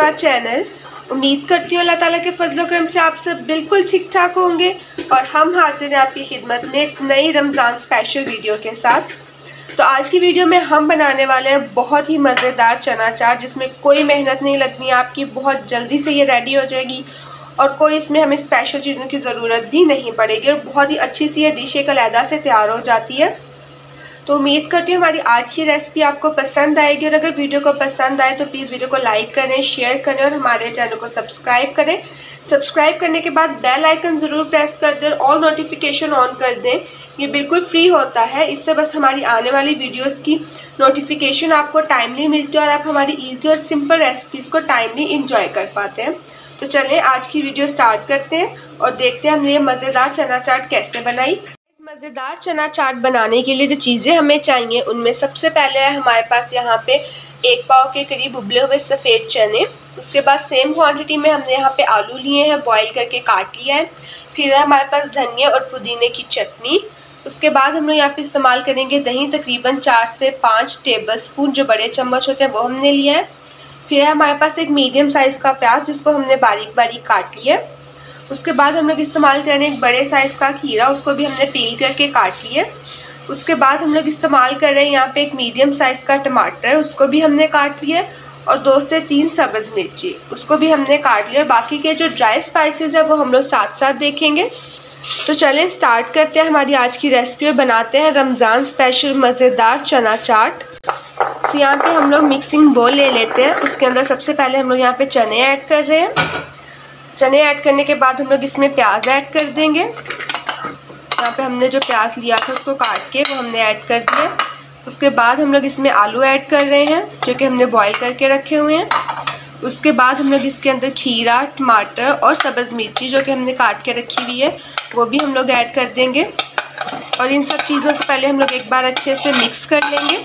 मेरा चैनल। उम्मीद करती हूँ अल्लाह ताला के फजल करम से आप सब बिल्कुल ठीक ठाक होंगे और हम हाजिर हैं आपकी खिदमत में एक नई रमज़ान स्पेशल वीडियो के साथ। तो आज की वीडियो में हम बनाने वाले हैं बहुत ही मज़ेदार चना चाट, जिसमें कोई मेहनत नहीं लगनी है आपकी, बहुत जल्दी से ये रेडी हो जाएगी और कोई इसमें हमें स्पेशल चीज़ों की ज़रूरत भी नहीं पड़ेगी और बहुत ही अच्छी सी ये डिश एक अलहदा से तैयार हो जाती है। तो उम्मीद करती हूँ हमारी आज की रेसिपी आपको पसंद आएगी और अगर वीडियो को पसंद आए तो प्लीज़ वीडियो को लाइक करें, शेयर करें और हमारे चैनल को सब्सक्राइब करें। सब्सक्राइब करने के बाद बेल आइकन ज़रूर प्रेस कर दें और ऑल नोटिफिकेशन ऑन कर दें। ये बिल्कुल फ्री होता है, इससे बस हमारी आने वाली वीडियोस की नोटिफिकेशन आपको टाइमली मिलती है और आप हमारी ईजी और सिंपल रेसिपीज़ को टाइमली इंजॉय कर पाते हैं। तो चलें आज की वीडियो स्टार्ट करते हैं और देखते हैं हमने ये मज़ेदार चना चाट कैसे बनाई। मज़ेदार चना चाट बनाने के लिए जो चीज़ें हमें चाहिए उनमें सबसे पहले है हमारे पास यहाँ पे 1 पाव के करीब उबले हुए सफ़ेद चने। उसके बाद सेम क्वांटिटी में हमने यहाँ पे आलू लिए हैं, बॉईल करके काट लिया है। फिर है हमारे पास धनिया और पुदीने की चटनी। उसके बाद हम लोग यहाँ पे इस्तेमाल करेंगे दही, तकरीबन 4 से 5 टेबल स्पून, जो बड़े चम्मच होते हैं वो हमने लिया है। फिर है हमारे पास एक मीडियम साइज़ का प्याज, जिसको हमने बारीक बारीक काट लिया है। उसके बाद हम लोग इस्तेमाल करें एक बड़े साइज़ का खीरा, उसको भी हमने पील करके काट लिया। उसके बाद हम लोग इस्तेमाल कर रहे हैं यहाँ पे एक मीडियम साइज़ का टमाटर, उसको भी हमने काट लिया और 2 से 3 सब्ज़ मिर्ची, उसको भी हमने काट लिया। बाकी के जो ड्राई स्पाइसेस है वो हम लोग साथ साथ देखेंगे। तो चलें स्टार्ट करते हैं हमारी आज की रेसिपी और बनाते हैं रमज़ान स्पेशल मज़ेदार चना चाट। तो यहाँ पे हम लोग मिक्सिंग बोल ले लेते हैं। उसके अंदर सबसे पहले हम लोग यहाँ पे चने ऐड कर रहे हैं। चने ऐड करने के बाद हम लोग इसमें प्याज ऐड कर देंगे। यहाँ पे हमने जो प्याज लिया था उसको काट के वो हमने ऐड कर दिया। उसके बाद हम लोग इसमें आलू ऐड कर रहे हैं, जो कि हमने बॉईल करके रखे हुए हैं। उसके बाद हम लोग इसके अंदर खीरा, टमाटर और सब्ज़ मिर्ची, जो कि हमने काट के रखी हुई है, वो भी हम लोग ऐड कर देंगे। और इन सब चीज़ों को पहले हम लोग एक बार अच्छे से मिक्स कर लेंगे।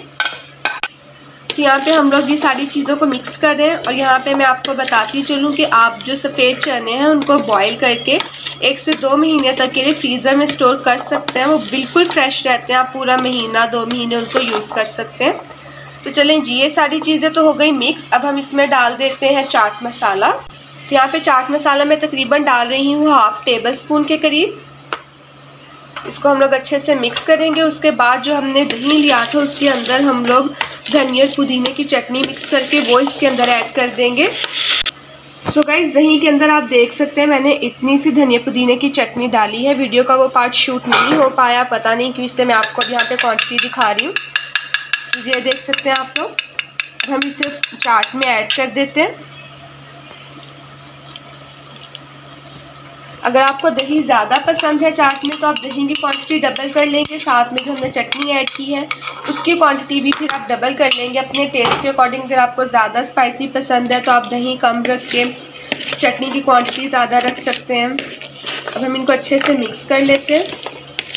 तो यहाँ पे हम लोग ये सारी चीज़ों को मिक्स कर रहे हैं और यहाँ पे मैं आपको बताती चलूँ कि आप जो सफ़ेद चने हैं उनको बॉईल करके 1 से 2 महीने तक के लिए फ्रीज़र में स्टोर कर सकते हैं। वो बिल्कुल फ्रेश रहते हैं, आप पूरा महीना 2 महीने उनको यूज़ कर सकते हैं। तो चलें जी, ये सारी चीज़ें तो हो गई मिक्स। अब हम इसमें डाल देते हैं चाट मसाला। तो यहाँ पर चाट मसाला मैं तकरीबन डाल रही हूँ 1/2 टेबल स्पून के करीब। इसको हम लोग अच्छे से मिक्स करेंगे। उसके बाद जो हमने दही लिया था उसके अंदर हम लोग धनिया और पुदीने की चटनी मिक्स करके वो इसके अंदर ऐड कर देंगे। सो गाइस, दही के अंदर आप देख सकते हैं मैंने इतनी सी धनिया पुदीने की चटनी डाली है। वीडियो का वो पार्ट शूट नहीं हो पाया, पता नहीं क्यों, इसलिए मैं आपको यहाँ पे क्वांटिटी दिखा रही हूँ। ये देख सकते हैं आप लोग। हम इसे चाट में ऐड कर देते हैं। अगर आपको दही ज़्यादा पसंद है चाट में तो आप दही की क्वांटिटी डबल कर लेंगे। साथ में जो हमने चटनी ऐड की है उसकी क्वांटिटी भी फिर आप डबल कर लेंगे अपने टेस्ट के अकॉर्डिंग। अगर आपको ज़्यादा स्पाइसी पसंद है तो आप दही कम रख के चटनी की क्वांटिटी ज़्यादा रख सकते हैं। अब हम इनको अच्छे से मिक्स कर लेते हैं।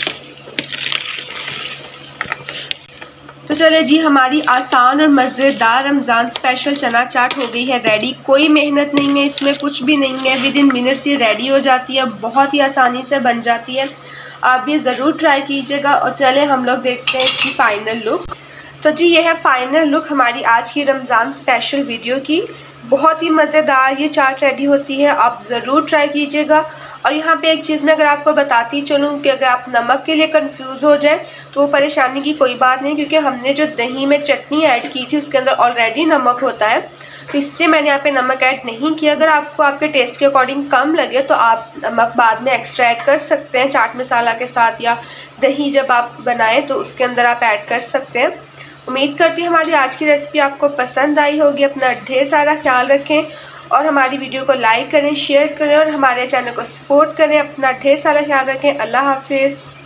तो चले जी, हमारी आसान और मज़ेदार रमज़ान स्पेशल चना चाट हो गई है रेडी। कोई मेहनत नहीं है इसमें, कुछ भी नहीं है, विद इन मिनट्स ये रेडी हो जाती है, बहुत ही आसानी से बन जाती है। आप ये ज़रूर ट्राई कीजिएगा। और चले हम लोग देखते हैं इसकी फ़ाइनल लुक। तो जी, ये है फ़ाइनल लुक हमारी आज की रमज़ान स्पेशल वीडियो की। बहुत ही मज़ेदार ये चाट रेडी होती है, आप ज़रूर ट्राई कीजिएगा। और यहाँ पे एक चीज़ मैं अगर आपको बताती चलूँ कि अगर आप नमक के लिए कंफ्यूज हो जाएं तो वो परेशानी की कोई बात नहीं, क्योंकि हमने जो दही में चटनी ऐड की थी उसके अंदर ऑलरेडी नमक होता है, तो इसलिए मैंने यहाँ पे नमक ऐड नहीं किया। अगर आपको आपके टेस्ट के अकॉर्डिंग कम लगे तो आप नमक बाद में एक्स्ट्रा ऐड कर सकते हैं चाट मसाला के साथ, या दही जब आप बनाएँ तो उसके अंदर आप ऐड कर सकते हैं। उम्मीद करती हूँ हमारी आज की रेसिपी आपको पसंद आई होगी। अपना ढेर सारा ख्याल रखें और हमारी वीडियो को लाइक करें, शेयर करें और हमारे चैनल को सपोर्ट करें। अपना ढेर सारा ख्याल रखें। अल्लाह हाफिज़।